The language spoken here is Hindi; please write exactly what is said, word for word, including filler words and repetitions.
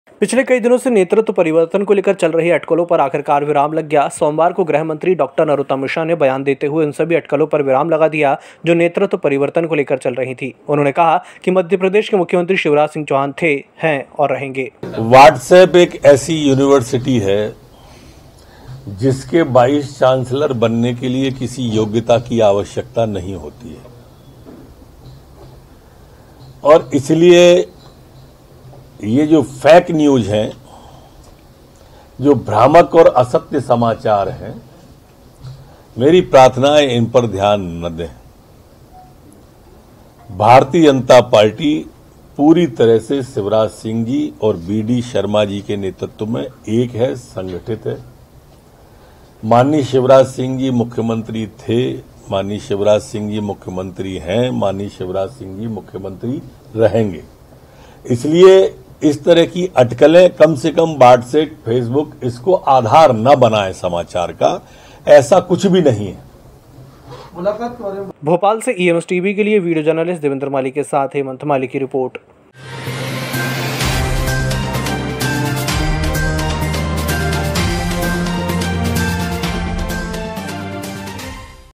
पिछले कई दिनों से नेतृत्व परिवर्तन को लेकर चल रही अटकलों पर आखिरकार विराम लग गया। सोमवार को गृह मंत्री डॉक्टर नरोत्तम मिश्रा ने बयान देते हुए उन सभी अटकलों पर विराम लगा दिया जो नेतृत्व परिवर्तन को लेकर चल रही थी। उन्होंने कहा कि मध्य प्रदेश के मुख्यमंत्री शिवराज सिंह चौहान थे, हैं और रहेंगे। व्हाट्सएप एक ऐसी यूनिवर्सिटी है जिसके वाइस चांसलर बनने के लिए किसी योग्यता की आवश्यकता नहीं होती है, और इसलिए ये जो फेक न्यूज हैं, जो भ्रामक और असत्य समाचार हैं, मेरी प्रार्थना है इन पर ध्यान न दें। भारतीय जनता पार्टी पूरी तरह से शिवराज सिंह जी और बी डी शर्मा जी के नेतृत्व में एक है, संगठित है। माननीय शिवराज सिंह जी मुख्यमंत्री थे, माननीय शिवराज सिंह जी मुख्यमंत्री हैं, माननीय शिवराज सिंह जी मुख्यमंत्री रहेंगे। इसलिए इस तरह की अटकलें कम से कम व्हाट्सएप, फेसबुक इसको आधार न बनाए समाचार का, ऐसा कुछ भी नहीं है। भोपाल से ई एम एस टीवी के लिए वीडियो जर्नलिस्ट देवेंद्र माली के साथ हेमंत माली की रिपोर्ट।